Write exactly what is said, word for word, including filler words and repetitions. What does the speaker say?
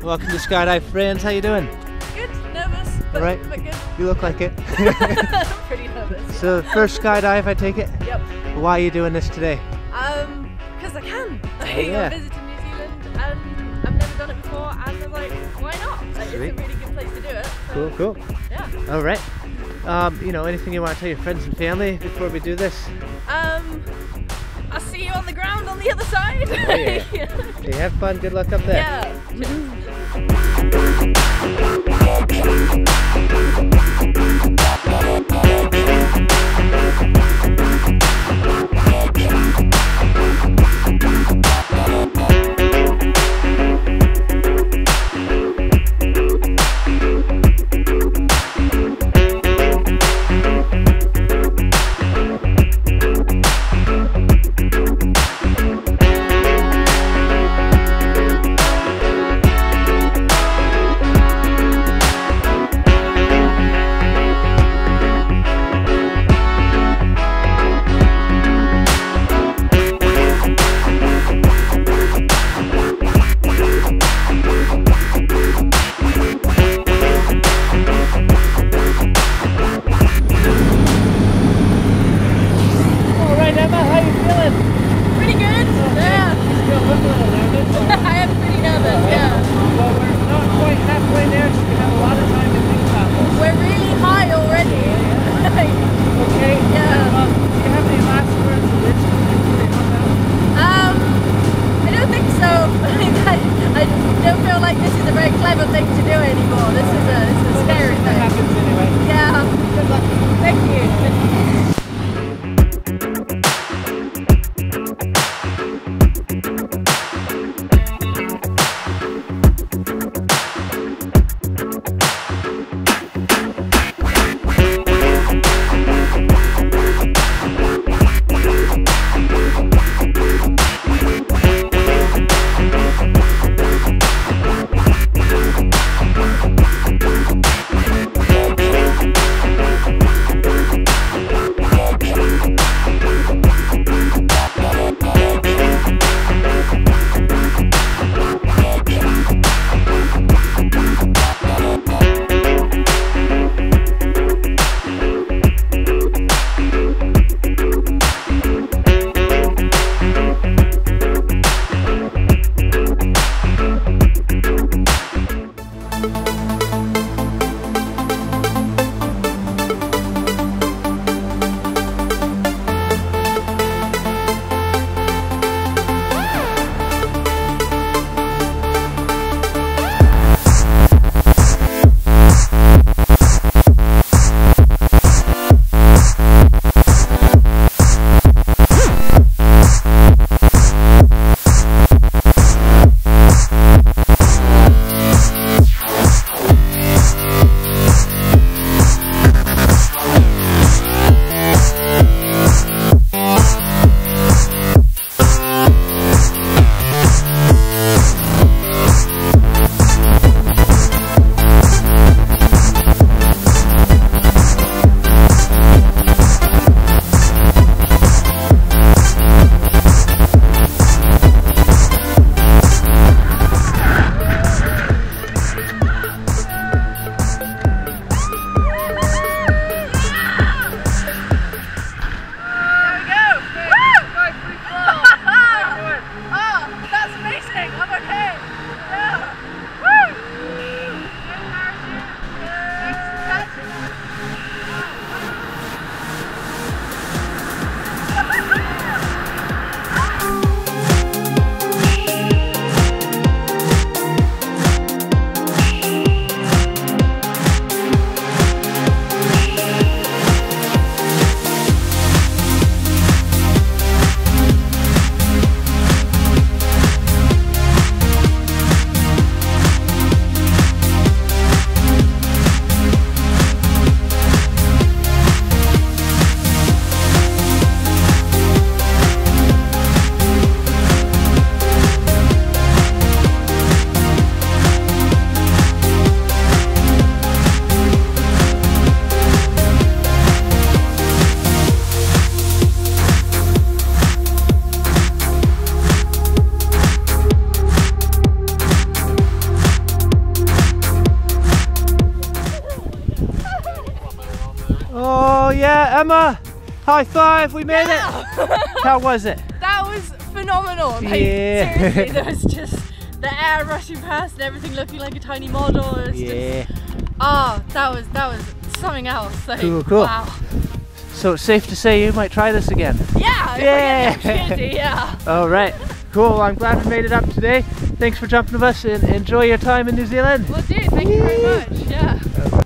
Welcome to Skydive, Franz. How you doing? Good, nervous, but, right. but good. You look like it. Pretty nervous. So Yeah. first skydive, I take it? Yep. Why are you doing this today? Um, because I can. Oh, yeah. I'm visiting New Zealand and I've never done it before, and I was like, why not? Like, it's a Sweet. really good place to do it. So, Cool, cool. Yeah. All right. Um, you know, anything you want to tell your friends and family before we do this? Um, I'll see you on the ground on the other side. Oh, yeah. Okay, have fun. Good luck up there. yeah, Emma, high five, we made Yeah. it. How was it? That was phenomenal. Like, Yeah. seriously, there was just the air rushing past and everything looking like a tiny model. It was Yeah. just, oh, that was that was something else. Like, Cool, cool. Wow. So it's safe to say you might try this again. Yeah. if Yeah. I get the opportunity, yeah. All right, cool. I'm glad we made it up today. Thanks for jumping with us and enjoy your time in New Zealand. Well, dude, thank you very much. Yeah.